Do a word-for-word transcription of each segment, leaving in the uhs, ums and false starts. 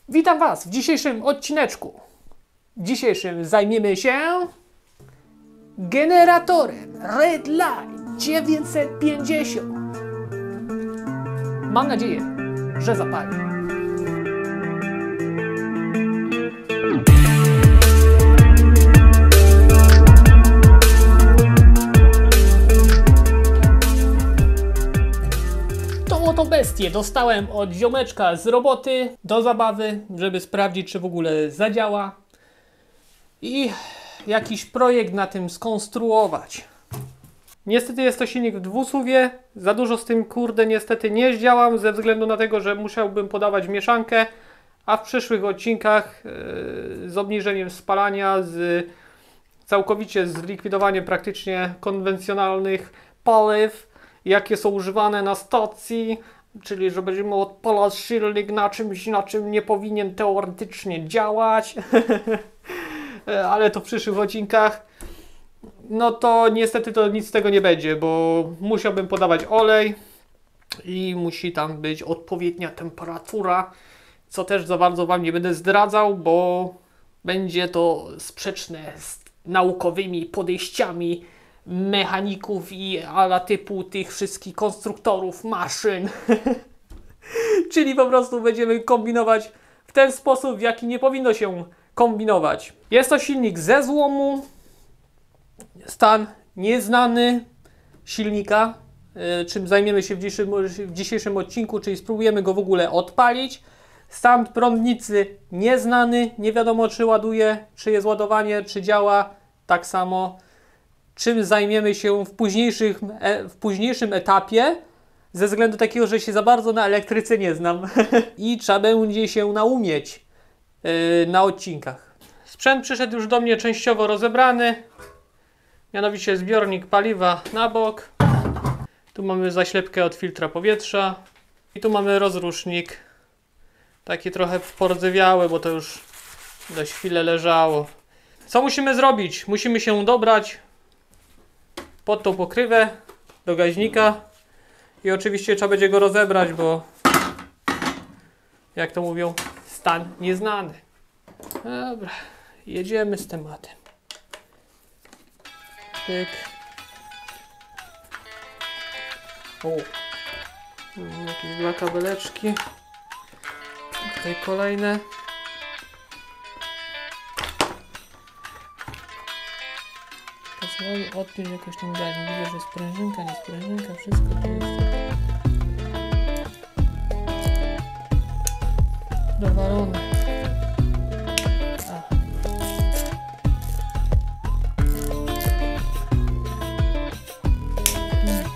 Witam Was w dzisiejszym odcineczku. W dzisiejszym zajmiemy się generatorem Redline dziewięćset pięćdziesiąt. Mam nadzieję, że zapali. Tą oto bestię dostałem od ziomeczka z roboty do zabawy, żeby sprawdzić, czy w ogóle zadziała i jakiś projekt na tym skonstruować. Niestety jest to silnik w dwusuwie, za dużo z tym kurde niestety nie zdziałam ze względu na tego, że musiałbym podawać mieszankę, a w przyszłych odcinkach yy, z obniżeniem spalania, z całkowicie zlikwidowaniem praktycznie konwencjonalnych paliw, jakie są używane na stacji, czyli że będziemy odpalać silnik na czymś, na czym nie powinien teoretycznie działać, ale to w przyszłych odcinkach. No to niestety to nic z tego nie będzie, bo musiałbym podawać olej i musi tam być odpowiednia temperatura, co też za bardzo Wam nie będę zdradzał, bo będzie to sprzeczne z naukowymi podejściami mechaników i ala typu tych wszystkich konstruktorów maszyn. Czyli po prostu będziemy kombinować w ten sposób, w jaki nie powinno się kombinować. Jest to silnik ze złomu, stan nieznany silnika, yy, czym zajmiemy się w dzisiejszym, w dzisiejszym odcinku, czyli spróbujemy go w ogóle odpalić. Stan prądnicy nieznany, nie wiadomo czy ładuje, czy jest ładowanie, czy działa tak samo. Czym zajmiemy się w, późniejszych, e, w późniejszym etapie, ze względu takiego, że się za bardzo na elektryce nie znam i trzeba będzie się naumieć yy, na odcinkach. Sprzęt przyszedł już do mnie częściowo rozebrany, mianowicie zbiornik paliwa na bok, tu mamy zaślepkę od filtra powietrza i tu mamy rozrusznik, taki trochę pordzewiały, bo to już dość chwilę leżało. Co musimy zrobić? Musimy się dobrać pod tą pokrywę do gaźnika i oczywiście trzeba będzie go rozebrać, bo jak to mówią, stan nieznany. Dobra, jedziemy z tematem. Pyk. O, jakieś dwa kabeleczki. Tutaj kolejne. Pozwoli odpiąć jakoś ten gaźnik. Widzę, że sprężynka, nie sprężynka, wszystko to jest dowalone. A. Hmm.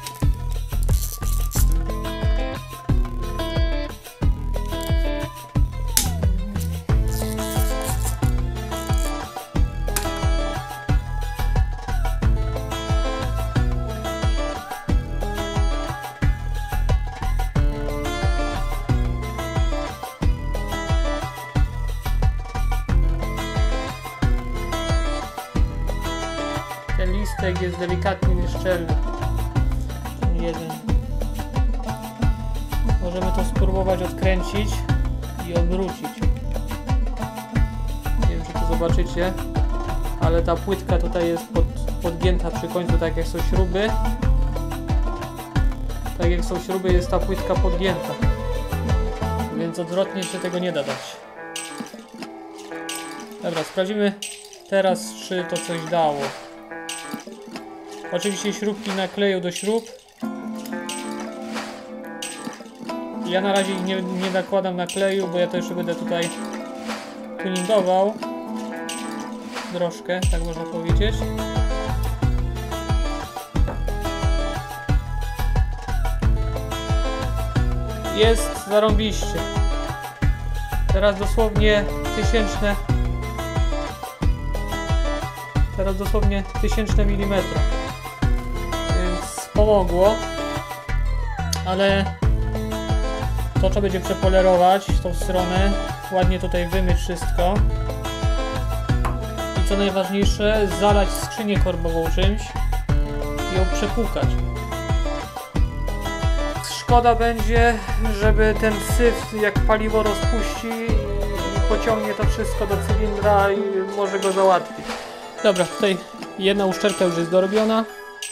Ten listek jest delikatnie nieszczelny. Jeden. Możemy to spróbować odkręcić i obrócić. Nie wiem, czy to zobaczycie, ale ta płytka tutaj jest pod, podgięta przy końcu, tak jak są śruby. Tak jak są śruby, jest ta płytka podgięta. Więc odwrotnie się tego nie da dać. Dobra, sprawdzimy teraz, czy to coś dało. Oczywiście śrubki nakleję do śrub. Ja na razie nie, nie nakładam nakleju, bo ja to jeszcze będę tutaj tuningował. Troszkę, tak można powiedzieć. Jest zarąbiście. Teraz dosłownie tysięczne. Teraz dosłownie tysięczne milimetra. Więc pomogło. Ale to trzeba będzie przepolerować w tą stronę. Ładnie tutaj wymyć wszystko. I co najważniejsze, zalać skrzynię korbową czymś i ją przepłukać. Szkoda będzie, żeby ten syf, jak paliwo rozpuści, pociągnie to wszystko do cylindra i może go załatwić. Dobra, tutaj jedna uszczelka już jest dorobiona.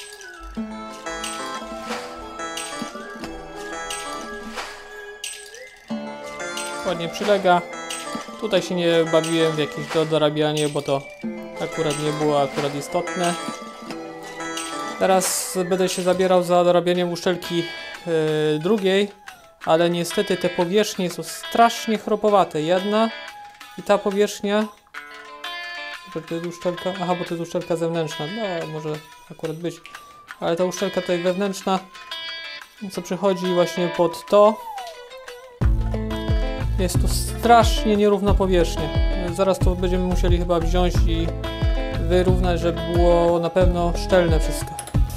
Ładnie przylega. Tutaj się nie bawiłem w jakieś do dorabianie, bo to akurat nie było akurat istotne. Teraz będę się zabierał za dorabianiem uszczelki yy, drugiej, ale niestety te powierzchnie są strasznie chropowate. Jedna i ta powierzchnia, to jest uszczelka, aha, bo to jest uszczelka zewnętrzna, no może akurat być, ale ta uszczelka tutaj wewnętrzna, co przychodzi właśnie pod to, jest tu strasznie nierówna powierzchnia. Zaraz to będziemy musieli chyba wziąć i wyrównać, żeby było na pewno szczelne wszystko.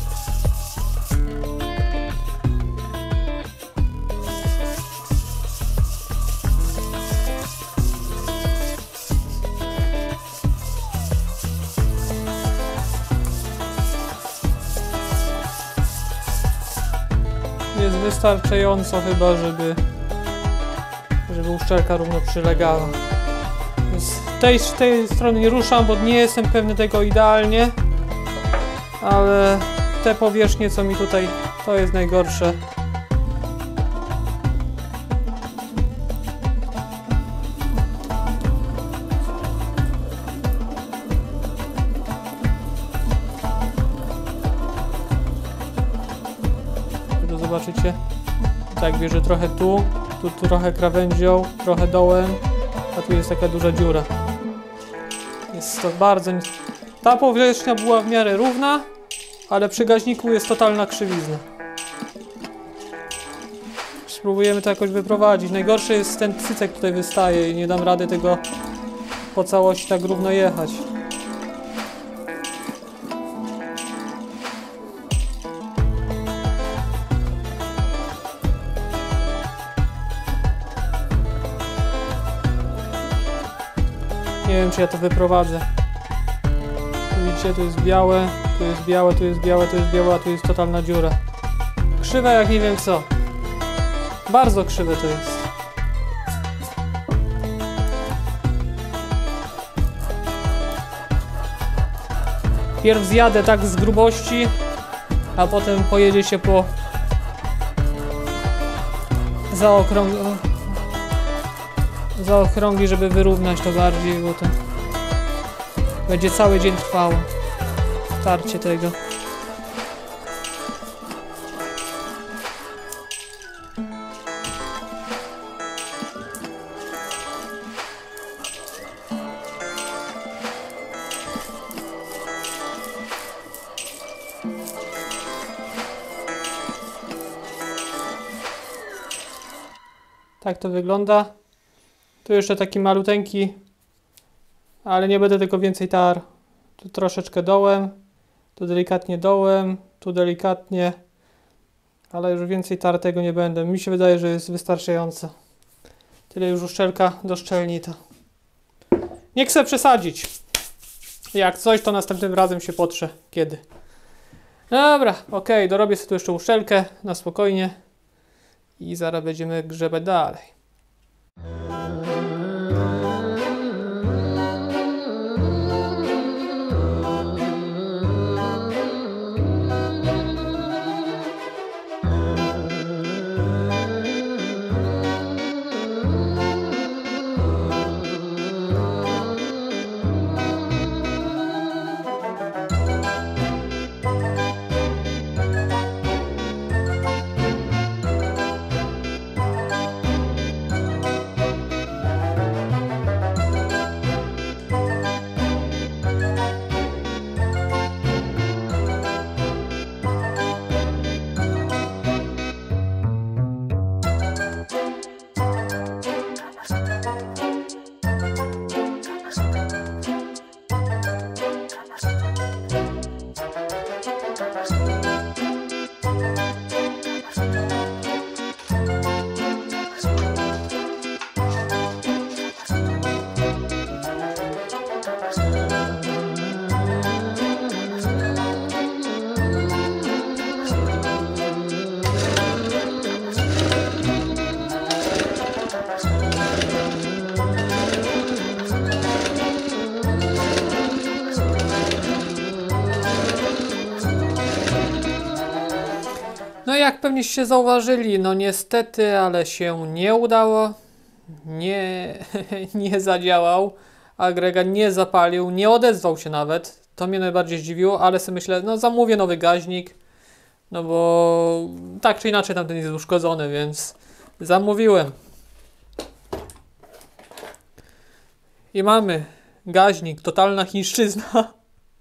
Jest wystarczająco chyba, żeby żeby uszczelka równo przylegała. Z tej, z tej strony nie ruszam, bo nie jestem pewny tego idealnie, ale te powierzchnie, co mi tutaj, to jest najgorsze. To zobaczycie, tak bierze trochę tu, tu trochę krawędzią, trochę dołem, a tu jest taka duża dziura. Jest to bardzo... Ta powierzchnia była w miarę równa, ale przy gaźniku jest totalna krzywizna. Spróbujemy to jakoś wyprowadzić. Najgorszy jest ten cycek, tutaj wystaje i nie dam rady tego po całości tak równo jechać. Nie wiem, czy ja to wyprowadzę. Tu widzicie, tu jest białe, tu jest białe, tu jest białe, tu jest białe, a tu jest totalna dziura. Krzywe jak nie wiem co. Bardzo krzywe to jest. Pierw zjadę tak z grubości, a potem pojedzie się po zaokrąg... zaokrągli, żeby wyrównać to bardziej, bo to będzie cały dzień trwało tarcie tego. Tak to wygląda. Tu jeszcze taki maluteńki, ale nie będę tego więcej tar. Tu troszeczkę dołem, tu delikatnie dołem, tu delikatnie, ale już więcej tar tego nie będę. Mi się wydaje, że jest wystarczająco. Tyle już uszczelka do szczelni to. Nie chcę przesadzić. Jak coś, to następnym razem się potrze. Kiedy? Dobra, ok, dorobię sobie tu jeszcze uszczelkę na spokojnie i zaraz będziemy grzebać dalej. No jak pewnieście zauważyli, no niestety, ale się nie udało. Nie, nie zadziałał. Agregat nie zapalił, nie odezwał się nawet. To mnie najbardziej zdziwiło, ale sobie myślę, no zamówię nowy gaźnik. No bo tak czy inaczej tamten jest uszkodzony, więc zamówiłem. I mamy gaźnik, totalna chińszczyzna.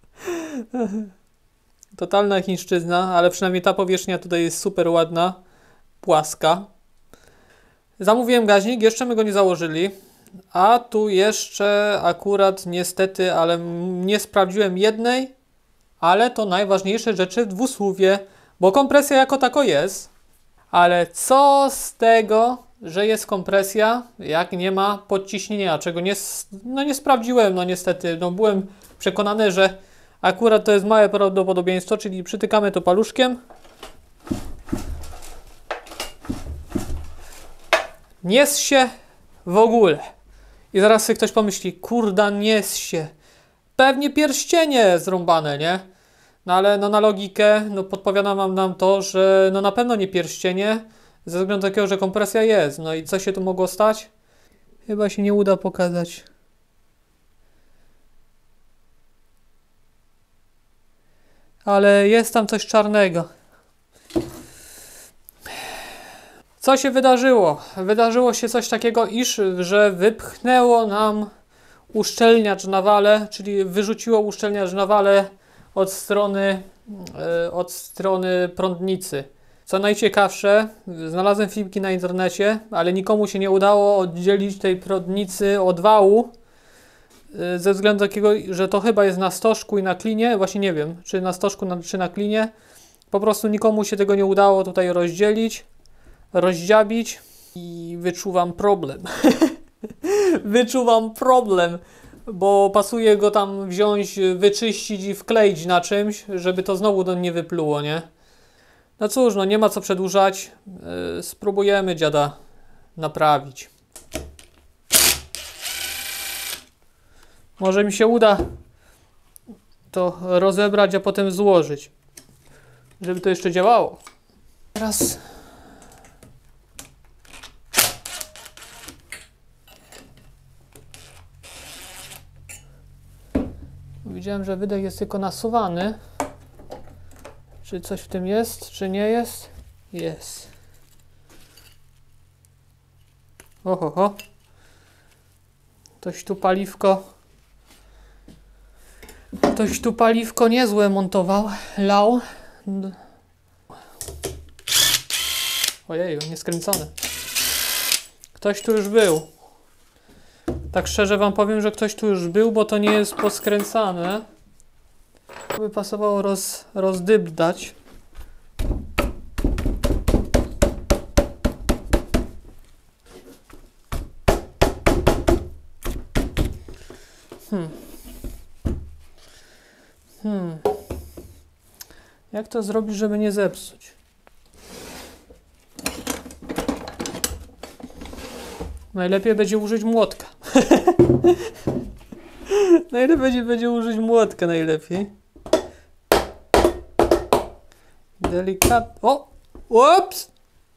Totalna chińszczyzna, ale przynajmniej ta powierzchnia tutaj jest super ładna, płaska. Zamówiłem gaźnik, jeszcze my go nie założyli. A tu jeszcze akurat niestety, ale nie sprawdziłem jednej, ale to najważniejsze rzeczy w dwusłowie, bo kompresja jako tako jest. Ale co z tego, że jest kompresja, jak nie ma podciśnienia, czego nie, no nie sprawdziłem, no niestety. No byłem przekonany, że akurat to jest małe prawdopodobieństwo, czyli przytykamy to paluszkiem. Nie się w ogóle. I zaraz sobie ktoś pomyśli, kurda, nie się. Pewnie pierścienie zrąbane, nie? No ale no na logikę, no podpowiada nam, nam to, że no na pewno nie pierścienie, ze względu takiego, że kompresja jest. No i co się tu mogło stać? Chyba się nie uda pokazać. Ale jest tam coś czarnego. Co się wydarzyło? Wydarzyło się coś takiego, iż, że wypchnęło nam uszczelniacz na wale, czyli wyrzuciło uszczelniacz na wale od strony, yy, od strony prądnicy. Co najciekawsze, znalazłem filmiki na internecie, ale nikomu się nie udało oddzielić tej prądnicy od wału, yy, ze względu takiego, że to chyba jest na stożku i na klinie, właśnie nie wiem, czy na stożku, na, czy na klinie. Po prostu nikomu się tego nie udało tutaj rozdzielić, rozdziabić i wyczuwam problem. Wyczuwam problem, bo pasuje go tam wziąć, wyczyścić i wkleić na czymś, żeby to znowu do nie wypluło, nie? No cóż, no nie ma co przedłużać. Yy, spróbujemy dziada naprawić. Może mi się uda to rozebrać, a potem złożyć, żeby to jeszcze działało. Teraz widziałem, że wydech jest tylko nasuwany. Czy coś w tym jest, czy nie jest? Jest. Oho, ho. Ktoś tu paliwko. Ktoś tu paliwko niezłe montował. Lał. Ojej, nieskręcone. Ktoś tu już był. Tak szczerze wam powiem, że ktoś tu już był, bo to nie jest poskręcane. By pasowało roz, rozdybdać. Hmm. Hmm. Jak to zrobić, żeby nie zepsuć? Najlepiej będzie użyć młotka. Najlepiej będzie, będzie użyć młotka najlepiej. Delikatnie. O! Ups!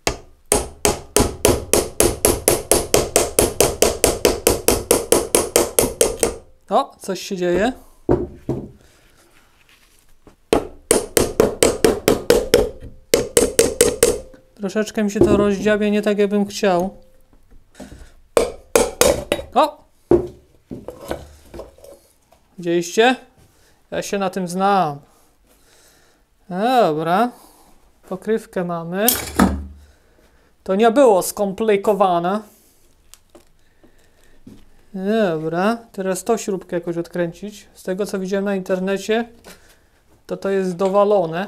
O! Coś się dzieje. Troszeczkę mi się to rozdziabia nie tak, jakbym chciał. O! Widzieliście? Ja się na tym znam. Dobra. Pokrywkę mamy. To nie było skomplikowane. Dobra. Teraz tą śrubkę jakoś odkręcić. Z tego, co widziałem na internecie, to to jest dowalone.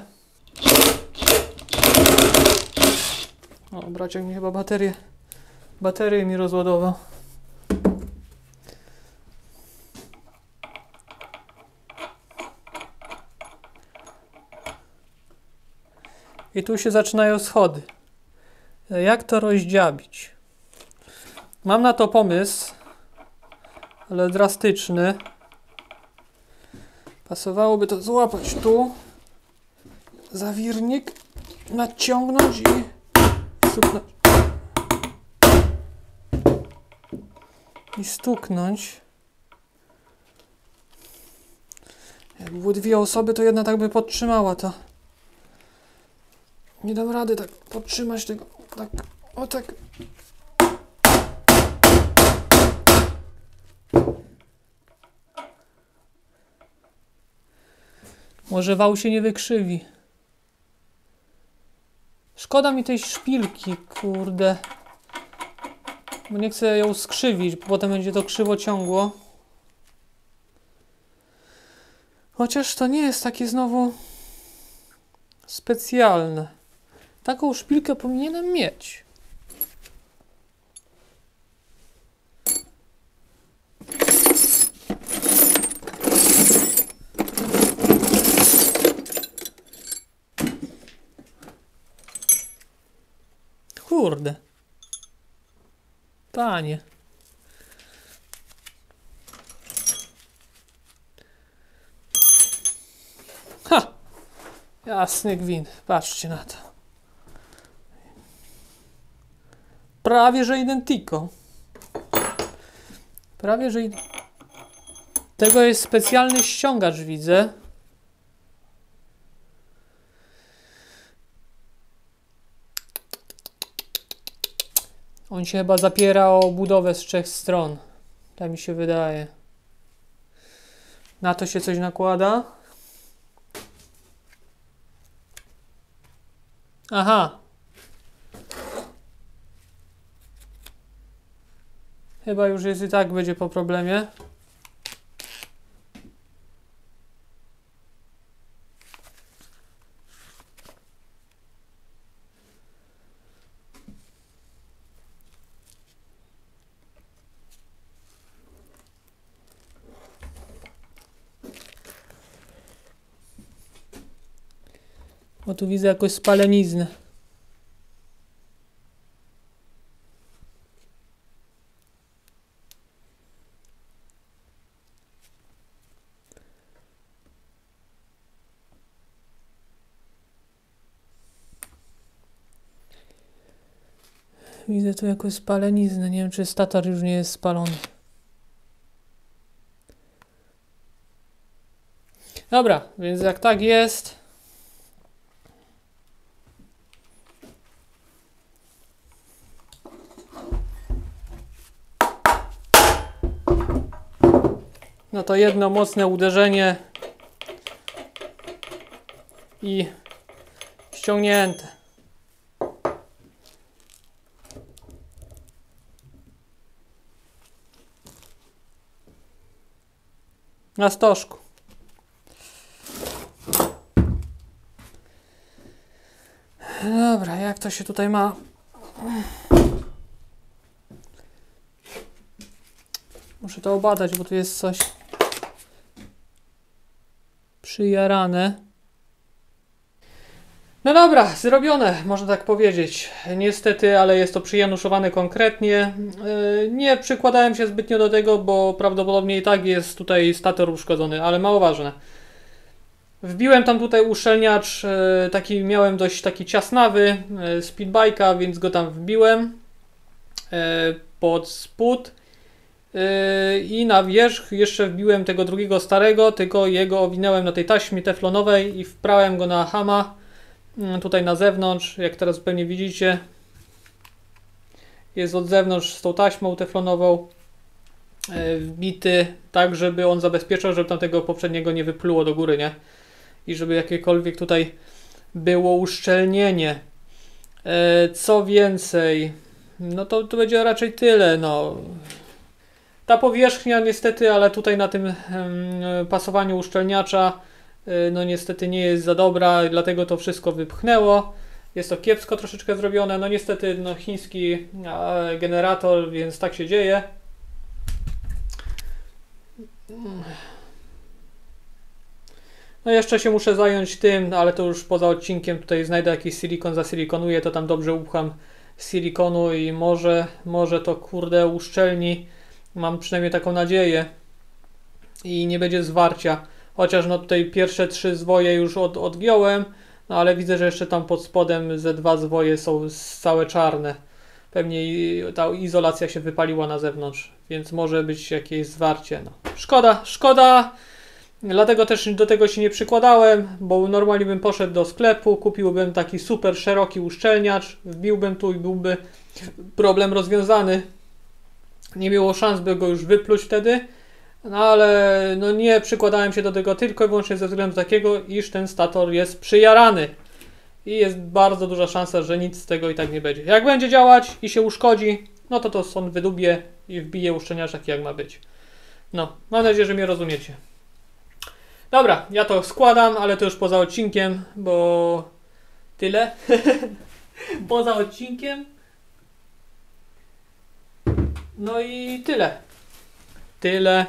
O, braciak mi chyba baterię, baterię mi rozładował. I tu się zaczynają schody. Jak to rozdziabić? Mam na to pomysł, ale drastyczny. Pasowałoby to złapać tu. Zawirnik. nadciągnąć i stuknąć. I stuknąć. Jak były dwie osoby, to jedna tak by podtrzymała to. Nie dam rady tak podtrzymać tego. Tak, o tak. Może wał się nie wykrzywi. Szkoda mi tej szpilki, kurde. Bo nie chcę ją skrzywić, bo potem będzie to krzywo ciągło. Chociaż to nie jest takie znowu specjalne. Taką szpilkę powinienem mieć. Kurde. Panie. Ha! Jasny gwint. Patrzcie na to. Prawie że identico. Prawie że... Tego jest specjalny ściągacz, widzę. On się chyba zapiera o budowę z trzech stron. Tak mi się wydaje. Na to się coś nakłada. Aha. Chyba już jest i tak będzie po problemie. Bo tu widzę jakąś spaleniznę. Widzę tu jakąś spaleniznę. Nie wiem, czy stator już nie jest spalony. Dobra, więc jak tak jest... No to jedno mocne uderzenie i ściągnięte. Na stożku. Dobra, jak to się tutaj ma? Muszę to obadać, bo tu jest coś przyjarane. No dobra, zrobione, można tak powiedzieć. Niestety, ale jest to przyjanuszowane konkretnie. Yy, nie przykładałem się zbytnio do tego, bo prawdopodobnie i tak jest tutaj stator uszkodzony, ale mało ważne. Wbiłem tam tutaj uszczelniacz, yy, taki miałem dość taki ciasnawy, yy, speedbike'a, więc go tam wbiłem yy, pod spód. I na wierzch jeszcze wbiłem tego drugiego starego, tylko jego owinąłem na tej taśmie teflonowej i wprałem go na hama tutaj na zewnątrz, jak teraz pewnie widzicie, jest od zewnątrz z tą taśmą teflonową wbity, tak żeby on zabezpieczał, żeby tam tego poprzedniego nie wypluło do góry, nie? I żeby jakiekolwiek tutaj było uszczelnienie. Co więcej, no to, to będzie raczej tyle, no. Ta powierzchnia niestety, ale tutaj na tym hmm, pasowaniu uszczelniacza yy, no niestety nie jest za dobra, dlatego to wszystko wypchnęło. Jest to kiepsko troszeczkę zrobione, no niestety no, chiński a, generator, więc tak się dzieje. No jeszcze się muszę zająć tym, ale to już poza odcinkiem, tutaj znajdę jakiś silikon, zasilikonuję, to tam dobrze upcham silikonu i może, może to kurde uszczelni. Mam przynajmniej taką nadzieję i nie będzie zwarcia. Chociaż no tutaj pierwsze trzy zwoje już od, odgiąłem, No ale widzę, że jeszcze tam pod spodem ze dwa zwoje są całe czarne. Pewnie ta izolacja się wypaliła na zewnątrz, więc może być jakieś zwarcie. No. Szkoda, szkoda! Dlatego też do tego się nie przykładałem, bo normalnie bym poszedł do sklepu, kupiłbym taki super szeroki uszczelniacz, wbiłbym tu i byłby problem rozwiązany. Nie było szans, by go już wypluć wtedy, no ale no nie przykładałem się do tego tylko i wyłącznie ze względu takiego, iż ten stator jest przyjarany. I jest bardzo duża szansa, że nic z tego i tak nie będzie. Jak będzie działać i się uszkodzi, no to to stąd wydubie i wbije uszczelniacz taki jak ma być. No, mam nadzieję, że mnie rozumiecie. Dobra, ja to składam, ale to już poza odcinkiem, bo tyle. Poza odcinkiem. No i tyle. Tyle.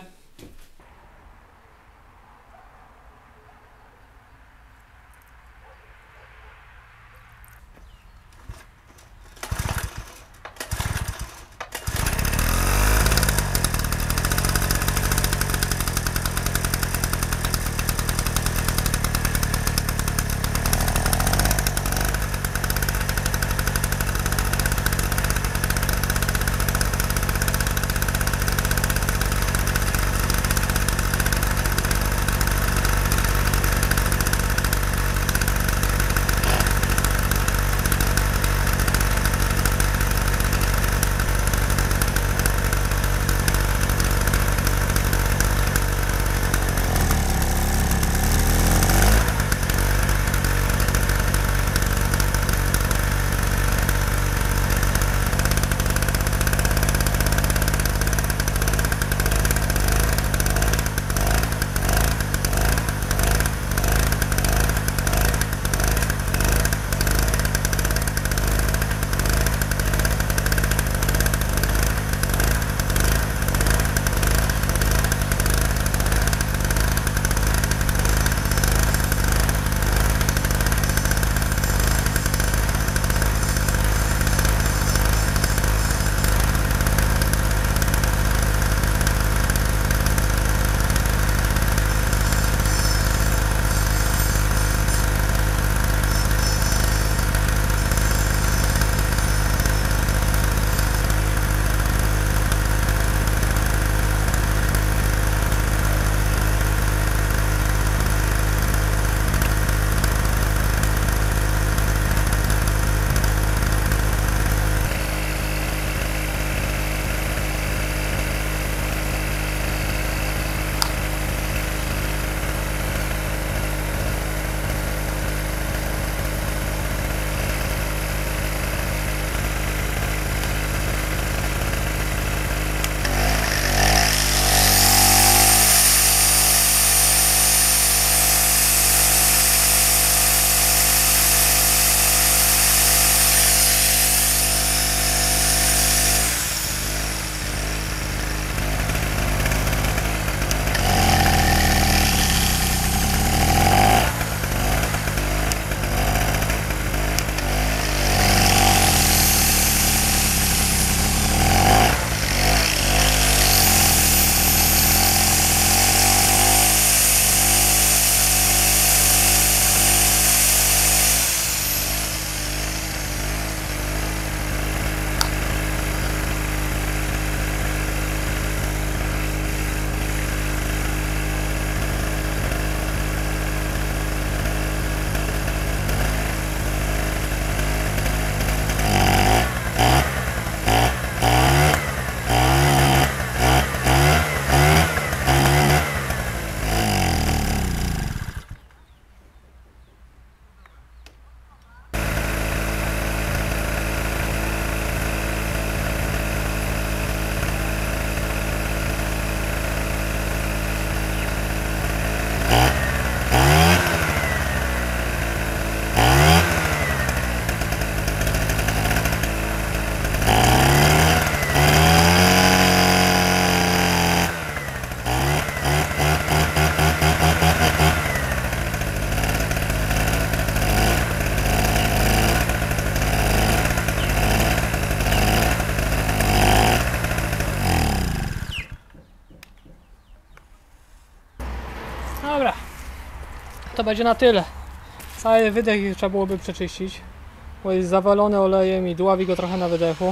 To będzie na tyle. Ale wydech trzeba byłoby przeczyścić, bo jest zawalony olejem i dławi go trochę na wydechu.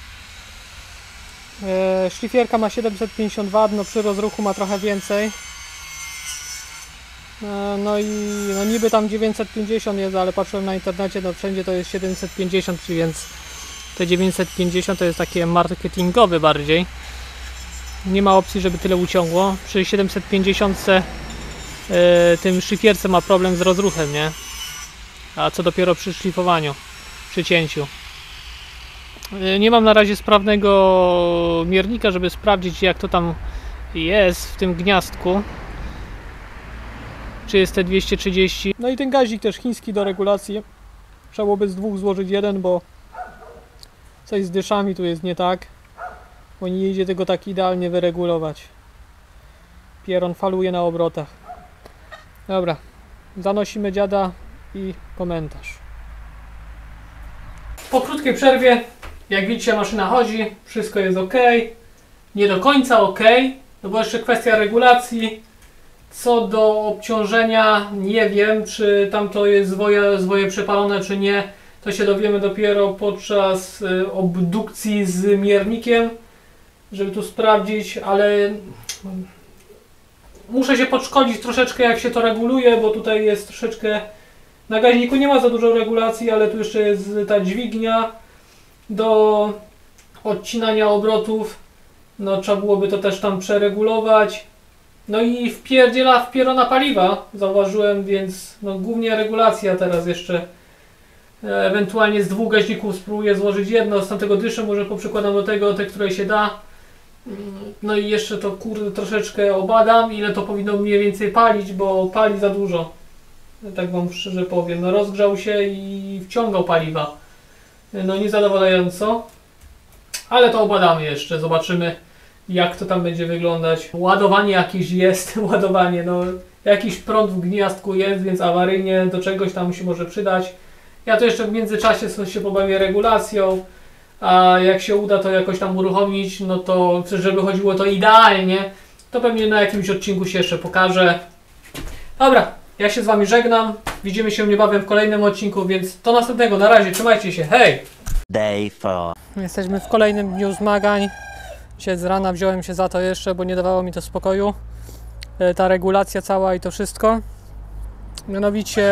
E, szlifierka ma siedemset pięćdziesiąt watów, no przy rozruchu ma trochę więcej. E, no i no niby tam dziewięćset pięćdziesiąt jest, ale patrzyłem na internecie, no wszędzie to jest siedemset pięćdziesiąt, więc te dziewięćset pięćdziesiąt to jest takie marketingowe bardziej. Nie ma opcji, żeby tyle uciągło. Przy siedemset pięćdziesiąt e, tym szlifierce ma problem z rozruchem, nie? A co dopiero przy szlifowaniu, przy cięciu. Nie mam na razie sprawnego miernika, żeby sprawdzić, jak to tam jest w tym gniazdku. Czy jest te dwieście trzydzieści. No i ten gazik też chiński do regulacji. Trzeba byłoby z dwóch złożyć jeden, bo coś z dyszami tu jest nie tak. Bo nie idzie tego tak idealnie wyregulować. Pieron faluje na obrotach. Dobra, zanosimy dziada i komentarz. Po krótkiej przerwie, jak widzicie, maszyna chodzi, wszystko jest ok. Nie do końca ok, no bo jeszcze kwestia regulacji. Co do obciążenia, nie wiem, czy tam to jest zwoje, zwoje przepalone, czy nie. To się dowiemy dopiero podczas y, obdukcji z miernikiem, żeby tu sprawdzić, ale muszę się podszkolić troszeczkę, jak się to reguluje, bo tutaj jest troszeczkę, na gaźniku nie ma za dużo regulacji, ale tu jeszcze jest ta dźwignia do odcinania obrotów. No trzeba byłoby to też tam przeregulować. No i wpierdziela wpierona paliwa, zauważyłem, więc no głównie regulacja teraz jeszcze. Ewentualnie z dwóch gaźników spróbuję złożyć jedno, z tamtego dyszę może poprzykładam do tego, te, które się da. No i jeszcze to kurde troszeczkę obadam, ile to powinno mniej więcej palić, bo pali za dużo. Tak wam szczerze powiem. No rozgrzał się i wciągał paliwa. No niezadowalająco. Ale to obadamy jeszcze, zobaczymy, jak to tam będzie wyglądać. Ładowanie jakieś jest, ładowanie, no jakiś prąd w gniazdku jest, więc awaryjnie do czegoś tam się może przydać. Ja to jeszcze w międzyczasie się pobawię regulacją, a jak się uda to jakoś tam uruchomić, no to żeby chodziło to idealnie, to pewnie na jakimś odcinku się jeszcze pokażę. Dobra, ja się z wami żegnam, widzimy się niebawem w kolejnym odcinku, więc do następnego, na razie, trzymajcie się, hej! Day four. Jesteśmy w kolejnym dniu zmagań. Dzisiaj z rana wziąłem się za to jeszcze, bo nie dawało mi to spokoju. Ta regulacja cała i to wszystko. Mianowicie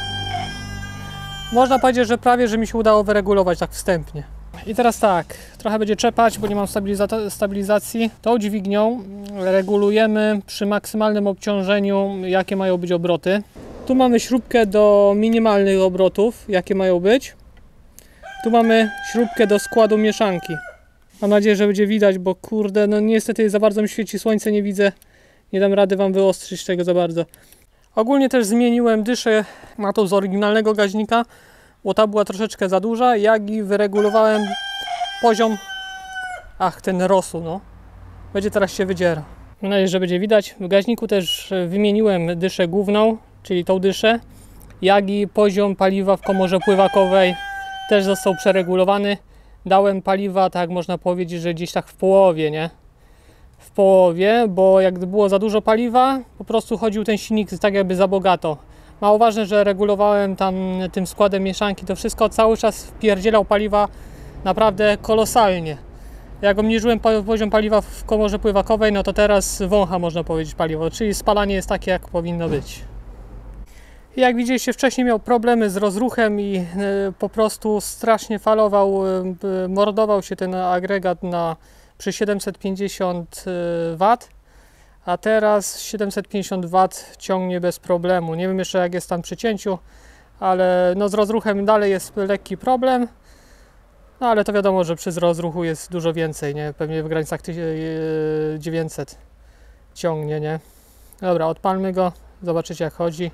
można powiedzieć, że prawie, że mi się udało wyregulować tak wstępnie. I teraz tak, trochę będzie czepać, bo nie mam stabilizacji. Tą dźwignią regulujemy przy maksymalnym obciążeniu, jakie mają być obroty. Tu mamy śrubkę do minimalnych obrotów, jakie mają być. Tu mamy śrubkę do składu mieszanki. Mam nadzieję, że będzie widać, bo kurde, no niestety za bardzo mi świeci słońce, nie widzę. Nie dam rady wam wyostrzyć tego za bardzo. Ogólnie też zmieniłem dyszę na tą z oryginalnego gaźnika, bo ta była troszeczkę za duża, jak i wyregulowałem poziom. Ach, ten rosół, no. Będzie teraz się wydziera. Mam nadzieję, że będzie widać. W gaźniku też wymieniłem dyszę główną, czyli tą dyszę, jak i poziom paliwa w komorze pływakowej też został przeregulowany. Dałem paliwa, tak można powiedzieć, że gdzieś tak w połowie, nie? W połowie, bo jak było za dużo paliwa, po prostu chodził ten silnik tak jakby za bogato. Mało ważne, że regulowałem tam tym składem mieszanki, to wszystko cały czas wpierdzielał paliwa naprawdę kolosalnie. Jak obniżyłem poziom paliwa w komorze pływakowej, no to teraz wącha, można powiedzieć, paliwo, czyli spalanie jest takie, jak powinno być. I jak widzieliście, wcześniej miał problemy z rozruchem i po prostu strasznie falował, mordował się ten agregat na, przy siedemset pięćdziesiąt watów, a teraz siedemset pięćdziesiąt watów ciągnie bez problemu. Nie wiem jeszcze, jak jest tam przy cięciu, ale no z rozruchem dalej jest lekki problem. No ale to wiadomo, że przy rozruchu jest dużo więcej, nie? Pewnie w granicach dziewięćset ciągnie, nie? Dobra, odpalmy go, zobaczycie, jak chodzi.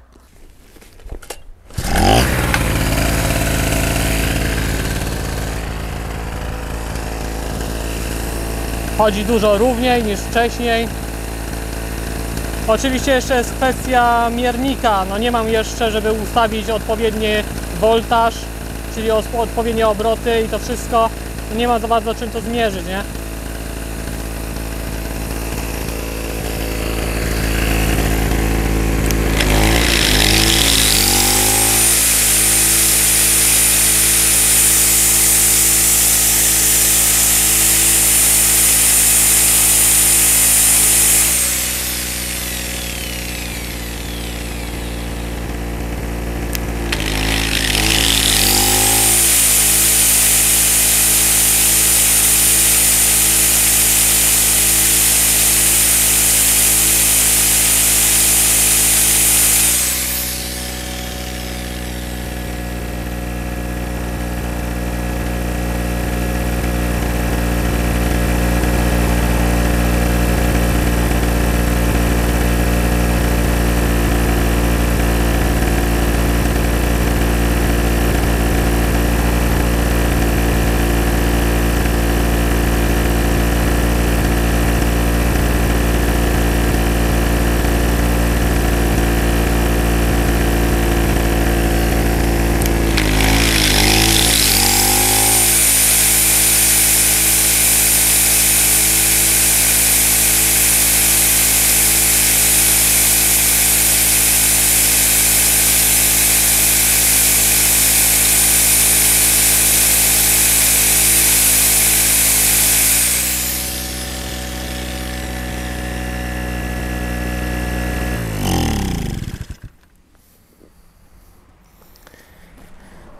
Chodzi dużo równiej niż wcześniej. Oczywiście jeszcze jest kwestia miernika. No nie mam jeszcze, żeby ustawić odpowiedni voltaż, czyli odpowiednie obroty i to wszystko. Nie mam za bardzo czym to zmierzyć, nie?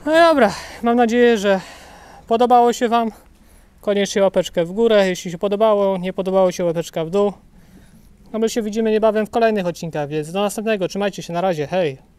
No dobra, mam nadzieję, że podobało się Wam. Koniecznie łapeczkę w górę, jeśli się podobało, nie podobało się łapeczka w dół. No my się widzimy niebawem w kolejnych odcinkach, więc do następnego, trzymajcie się, na razie, hej!